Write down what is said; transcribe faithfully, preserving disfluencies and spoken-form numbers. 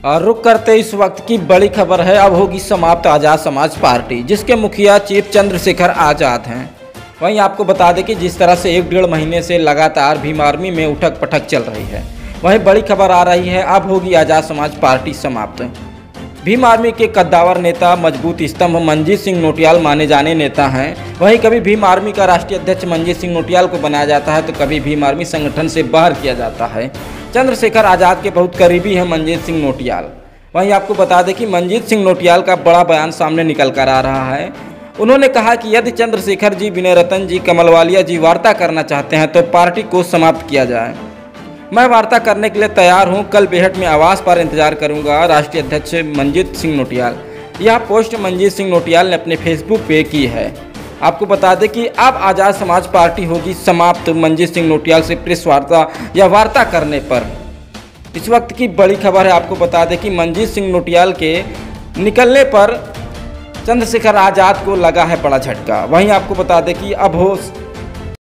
और रुक करते इस वक्त की बड़ी खबर है, अब होगी समाप्त आज़ाद समाज पार्टी, जिसके मुखिया चीफ चंद्रशेखर आज़ाद हैं। वहीं आपको बता दें कि जिस तरह से एक डेढ़ महीने से लगातार भीम आर्मी में उठक पटक चल रही है, वहीं बड़ी खबर आ रही है अब होगी आज़ाद समाज पार्टी समाप्त। भीम आर्मी के कद्दावर नेता, मजबूत स्तंभ मनजीत सिंह नोटियाल माने जाने नेता हैं। वहीं कभी भीम आर्मी का राष्ट्रीय अध्यक्ष मनजीत सिंह नोटियाल को बनाया जाता है, तो कभी भीम आर्मी संगठन से बाहर किया जाता है। चंद्रशेखर आज़ाद के बहुत करीबी हैं मनजीत सिंह नोटियाल। वहीं आपको बता दें कि मनजीत सिंह नोटियाल का बड़ा बयान सामने निकल कर आ रहा है। उन्होंने कहा कि यदि चंद्रशेखर जी, विनय रतन जी, कमलवालिया जी वार्ता करना चाहते हैं तो पार्टी को समाप्त किया जाए। मैं वार्ता करने के लिए तैयार हूं, कल बेहट में आवास पर इंतजार करूंगा, राष्ट्रीय अध्यक्ष मनजीत सिंह नोटियाल। यह पोस्ट मनजीत सिंह नोटियाल ने अपने फेसबुक पे की है। आपको बता दें कि अब आज़ाद समाज पार्टी होगी समाप्त मनजीत सिंह नोटियाल से प्रेस वार्ता या वार्ता करने पर। इस वक्त की बड़ी खबर है, आपको बता दें कि मनजीत सिंह नोटियाल के निकलने पर चंद्रशेखर आज़ाद को लगा है बड़ा झटका। वहीं आपको बता दें कि अब हो